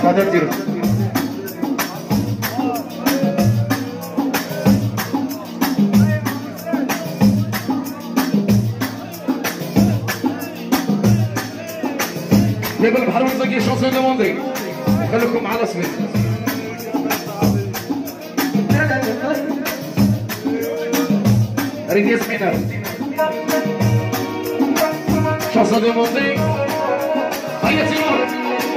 هذا ديرو جبل البحر ونزكي شانسون دوموندي خليكم مع رسمي ريدي سمينار شانسون دوموندي هيا تيمور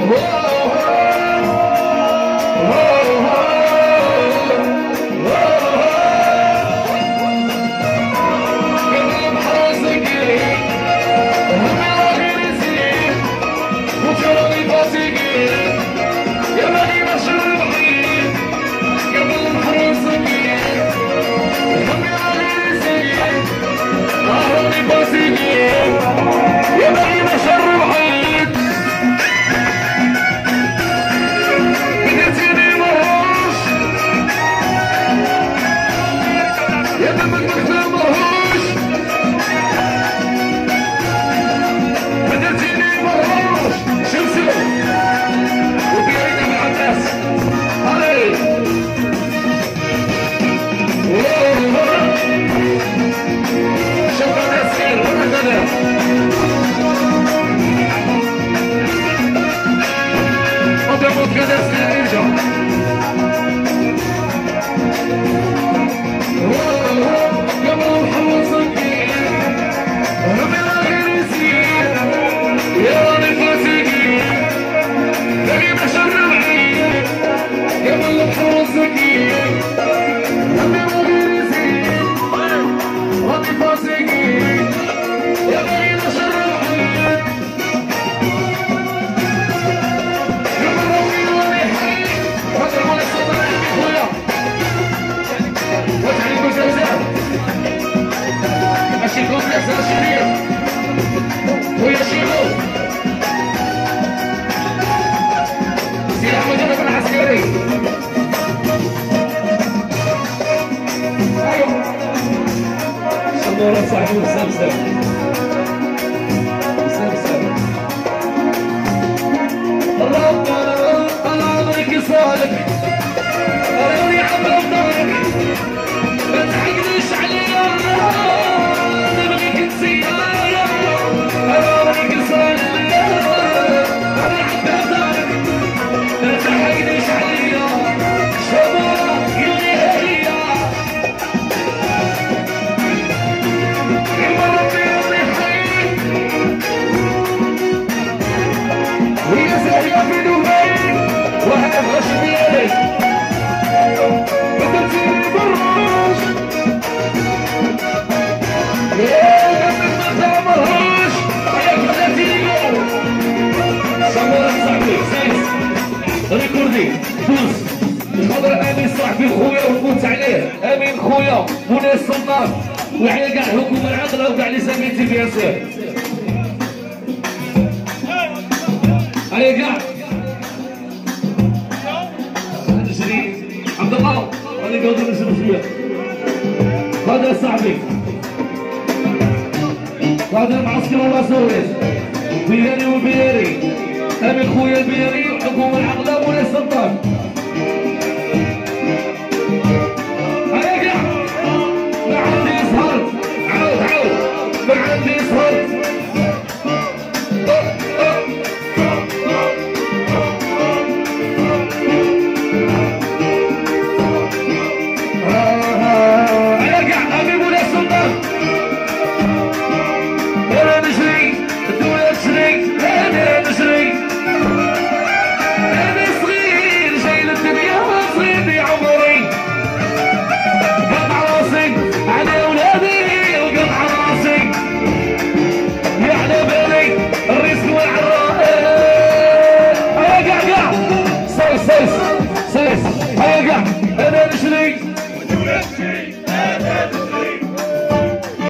صاحبي مسمسم ربنا الله عليك صالك راني عبر ظهرك ما تحقنيش عليا نبغيك تسيارة راني صالك راني عبر ظهرك ما تحقنيش عليا شباب اللي هي ريكوردي دوز الخضر امين صاحبي خويا ونموت عليه امين خويا وناس النار وحيا كاع الحكومه العاقله وكاع اللي ساكنين فيها سير هيا كاع نجري عبد الله غادي نقعدو نجرو شويه هذا صاحبي هذا المعسكر والله سوريس بياري وبياري امين خويا البياري والحكومه العاقله وناس النار